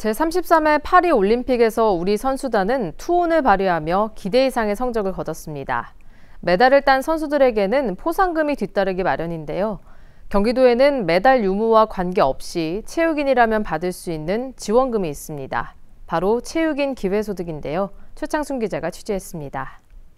제33회 파리올림픽에서 우리 선수단은 투혼을 발휘하며 기대 이상의 성적을 거뒀습니다. 메달을 딴 선수들에게는 포상금이 뒤따르기 마련인데요. 경기도에는 메달 유무와 관계없이 체육인이라면 받을 수 있는 지원금이 있습니다. 바로 체육인 기회소득인데요. 최창순 기자가 취재했습니다.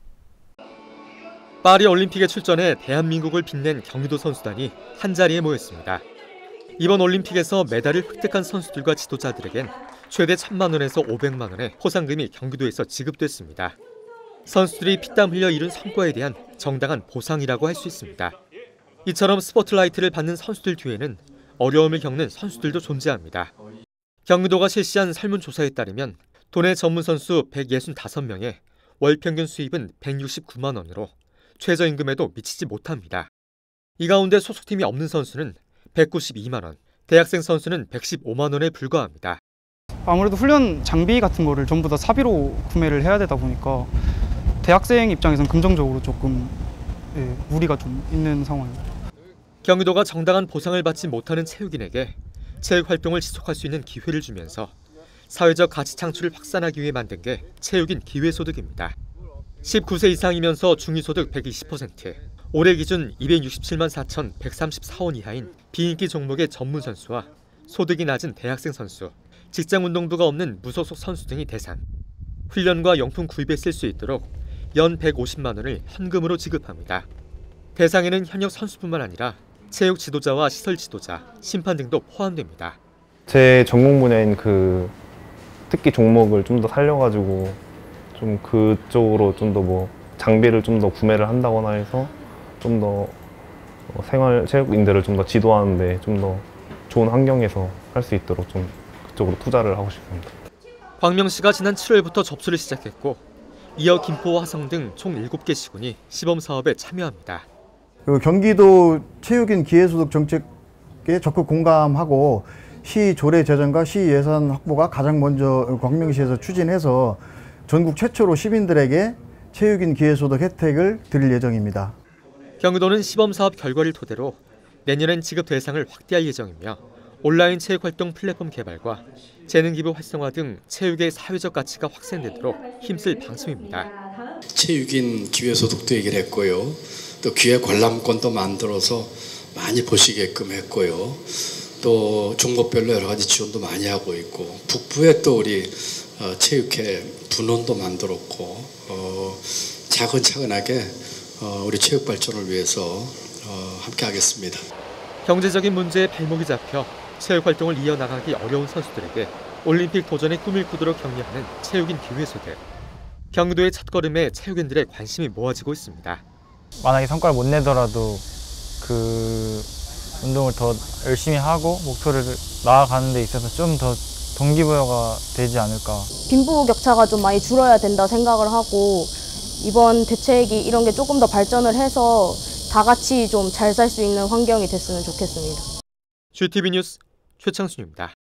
파리올림픽에 출전해 대한민국을 빛낸 경기도 선수단이 한자리에 모였습니다. 이번 올림픽에서 메달을 획득한 선수들과 지도자들에겐 최대 1,000만 원에서 500만 원의 포상금이 경기도에서 지급됐습니다. 선수들이 피땀 흘려 이룬 성과에 대한 정당한 보상이라고 할 수 있습니다. 이처럼 스포트라이트를 받는 선수들 뒤에는 어려움을 겪는 선수들도 존재합니다. 경기도가 실시한 설문조사에 따르면 도내 전문 선수 165명의 월 평균 수입은 169만 원으로 최저임금에도 미치지 못합니다. 이 가운데 소속팀이 없는 선수는 192만 원, 대학생 선수는 115만 원에 불과합니다. 아무래도 훈련 장비 같은 거를 전부 다 사비로 구매를 해야 되다 보니까 대학생 입장에서는 금전적으로 조금 무리가 좀 있는 상황입니다. 경기도가 정당한 보상을 받지 못하는 체육인에게 체육 활동을 지속할 수 있는 기회를 주면서 사회적 가치 창출을 확산하기 위해 만든 게 체육인 기회소득입니다. 19세 이상이면서 중위소득 120%, 올해 기준 267만 4,134원 이하인 비인기 종목의 전문 선수와 소득이 낮은 대학생 선수, 직장운동부가 없는 무소속 선수 등이 대상. 훈련과 용품 구입에 쓸 수 있도록 연 150만 원을 현금으로 지급합니다. 대상에는 현역 선수뿐만 아니라 체육 지도자와 시설 지도자, 심판 등도 포함됩니다. 제 전공 분야인 특기 종목을 좀 더 살려가지고 좀 그쪽으로 좀 더 장비를 좀 더 구매를 한다거나 해서 좀 더 생활 체육인들을 좀 더 지도하는데 좀 더 좋은 환경에서 할 수 있도록 좀 그쪽으로 투자를 하고 싶습니다. 광명시가 지난 7월부터 접수를 시작했고 이어 김포와 화성 등 총 7개 시군이 시범 사업에 참여합니다. 경기도 체육인 기회소득 정책에 적극 공감하고 시 조례 제정과 시 예산 확보가 가장 먼저 광명시에서 추진해서 전국 최초로 시민들에게 체육인 기회소득 혜택을 드릴 예정입니다. 경기도는 시범 사업 결과를 토대로 내년엔 지급 대상을 확대할 예정이며 온라인 체육활동 플랫폼 개발과 재능기부 활성화 등 체육의 사회적 가치가 확산되도록 힘쓸 방침입니다. 체육인 기회소득도 얘기를 했고요. 또 기회 관람권도 만들어서 많이 보시게끔 했고요. 또 종목별로 여러 가지 지원도 많이 하고 있고 북부에 또 우리 체육회 분원도 만들었고 차근차근하게 우리 체육 발전을 위해서 함께 하겠습니다. 경제적인 문제에 발목이 잡혀 체육 활동을 이어나가기 어려운 선수들에게 올림픽 도전의 꿈을 꾸도록 격려하는 체육인 기회소득. 경기도의 첫걸음에 체육인들의 관심이 모아지고 있습니다. 만약에 성과를 못 내더라도 그 운동을 더 열심히 하고 목표를 나아가는 데 있어서 좀 더 동기부여가 되지 않을까. 빈부격차가 좀 많이 줄어야 된다 생각을 하고 이번 대책이 이런 게 조금 더 발전을 해서 다 같이 좀 잘 살 수 있는 환경이 됐으면 좋겠습니다. GTV 뉴스 최창순입니다.